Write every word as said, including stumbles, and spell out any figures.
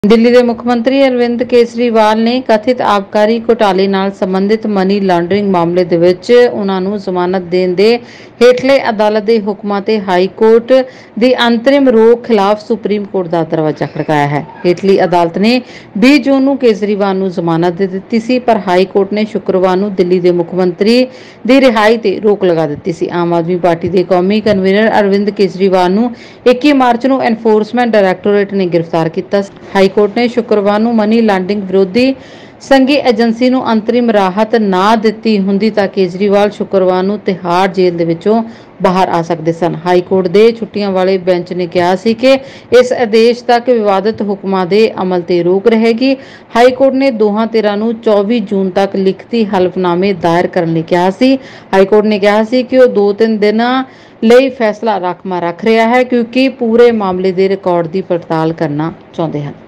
दिल्ली के मुख्यमंत्री अरविंद केजरीवाल ने कथित आबकारी घोटाले नाल संबंधित मनी लॉन्ड्रिंग मामले दे विच उन्हां नूं जमानत देण दे हेठले अदालत के हुक्मां ते हाई कोर्ट की अंतरिम रोक खिलाफ सुप्रीम कोर्ट का दरवाजा खड़काया है। हेठली अदालत ने बीस जून नूं केजरीवाल नूं जमानत दे दित्ती सी, पर हाई कोर्ट ने शुक्रवार नूं दिल्ली के मुख्यमंत्री की रिहाई ते रोक लगा दित्ती सी। आम आदमी पार्टी के कौमी कन्वीनर अरविंद केजरीवाल नूं इक्की मार्च नूं एनफोर्समेंट डायरैक्टोरेट ने गिरफ्तार किया। हाई कोर्ट ने शुक्रवार नूं मनी लॉन्ड्रिंग विरोधी संघी एजेंसी नूं अंतरिम राहत ना दित्ती हुंदी तां केजरीवाल शुक्रवार नूं तिहाड़ जेल दे विचों बाहर आ सकदे सन। हाई कोर्ट के छुट्टियां वाले बेंच ने कहा सी कि इस आदेश तक विवादित हुक्मां दे अमल ते रोक रहेगी। हाई कोर्ट ने दोहां धिरां नूं चौबीस जून तक लिखती हलफनामे दायर करने लई कहा सी। हाई कोर्ट ने कहा सी कि वह दो तीन दिनां ਲਈ फैसला राखमा रख रहा है, क्योंकि पूरे मामले के रिकॉर्ड की पड़ताल करना चाहते हैं।